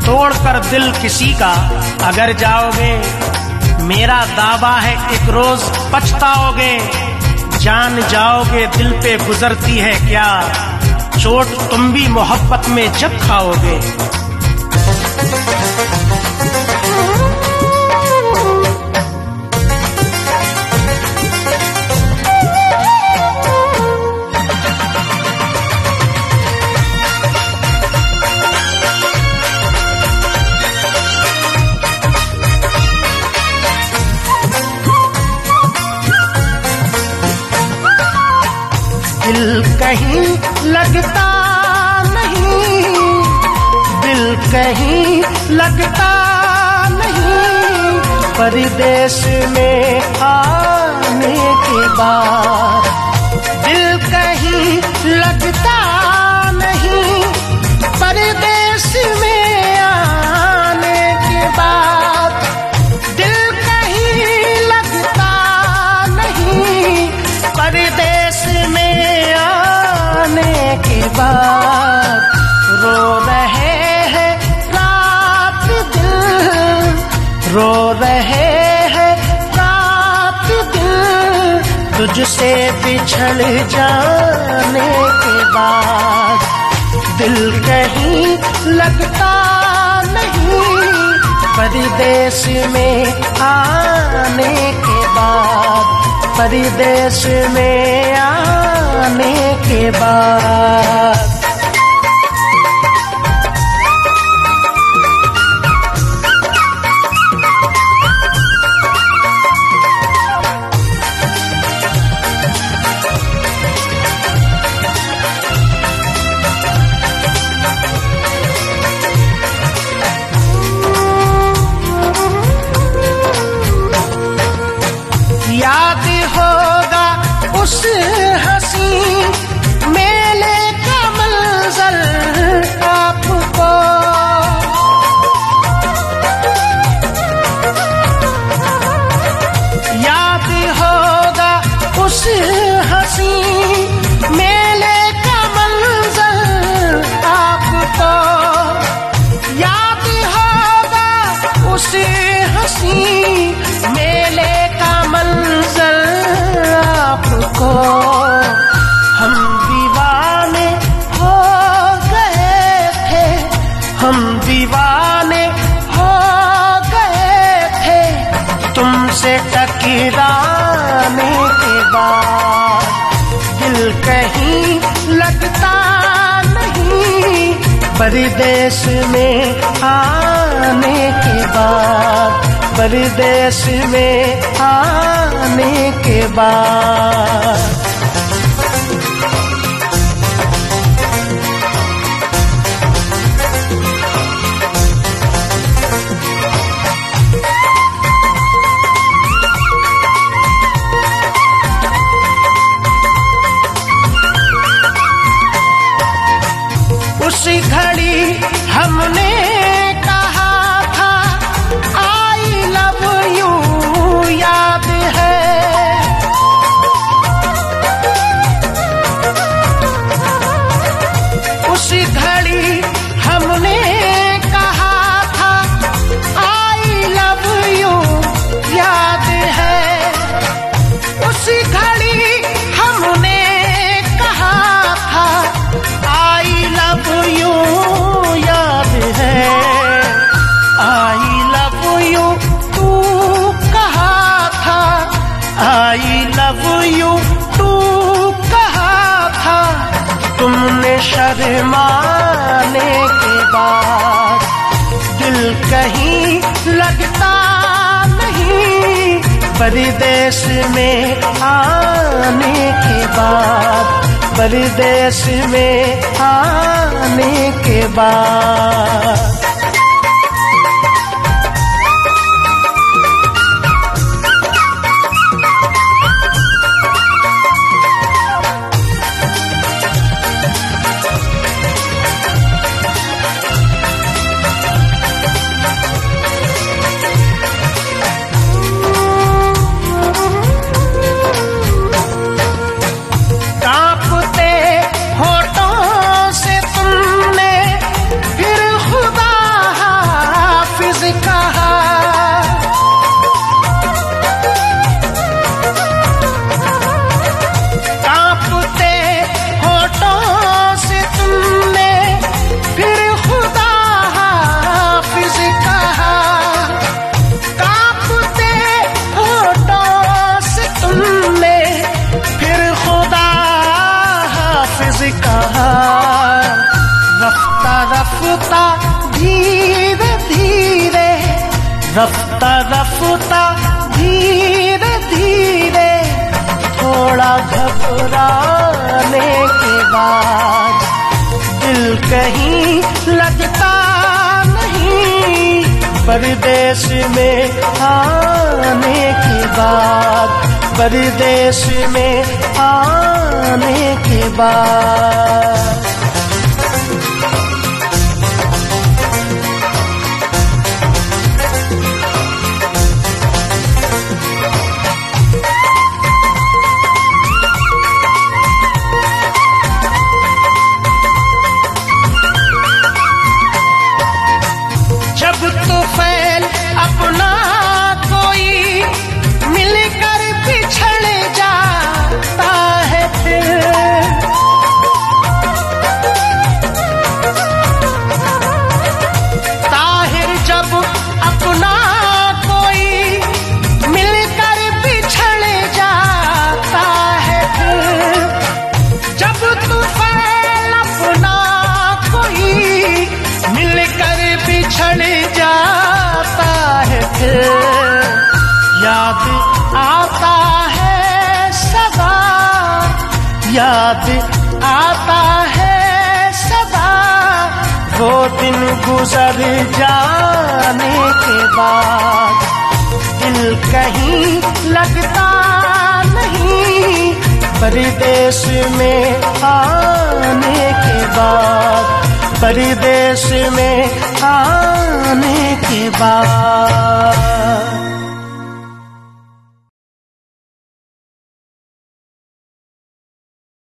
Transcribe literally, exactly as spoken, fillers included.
तोड़कर दिल किसी का अगर जाओगे, मेरा दावा है एक रोज पछताओगे। जान जाओगे दिल पे गुजरती है क्या, चोट तुम भी मोहब्बत में जब खाओगे। दिल कहीं लगता नहीं, दिल कहीं लगता नहीं, परदेश में आने के बाद। दिल कहीं लगता नहीं, परदेश में आने के बाद। दिल कहीं लगता नहीं, परदेश में के बाद। रो रहे हैं रात दिन, रो रहे हैं रात दिन, तुझसे बिछड़ जाने के बाद। दिल कहीं लगता नहीं, परदेश में आने के बाद, परदेश में आने के बाद। याद होगा उस हंसी मेले का मंजर आपको, याद होगा उस हंसी मेले का मंजर आपको, याद होगा उस हंसी मेले का मंजर आपको। हम दीवाने हो गए थे, हम दीवाने हो गए थे, तुमसे टकराने के बाद। दिल कहीं लगता नहीं, परदेश में आने के बाद, परदेश में आने के बाद। उसी घड़ी हमने कहा था आई लव यू, याद है। उसी घड़ी हमने कहा था आई लव यू, याद है। उसी घड़ी हमने कहा था आई लव यू, याद है। आई लव यू तू कहा था, आई लव यू तू कहा था, तुमने शर्माने के बाद। दिल कहीं लगता नहीं, परदेश में आने के बाद, परदेश में आने के बाद। कांपते होठों से तुमने फिर खुद रफ्ता धीरे धीरे, रफ्ता रफ्ता धीरे धीरे, थोड़ा घबराने के बाद दिल कहीं लगता नहीं, परदेश में आने के बाद, परदेश में आने के बाद। जब तो फैल अपना कोई मिलकर बिछड़ जाता है फिर, ताहिर जब अपना कोई मिलकर बिछड़ जाता है फिर, जब तो फैल अपना कोई मिलकर बिछड़ जाता है फिर, याद आता है सदा, याद आता है सदा, वो दिन गुजर जाने के बाद, दिल कहीं लगता नहीं, परदेश में आने के बाद, परदेश में आने के बाद।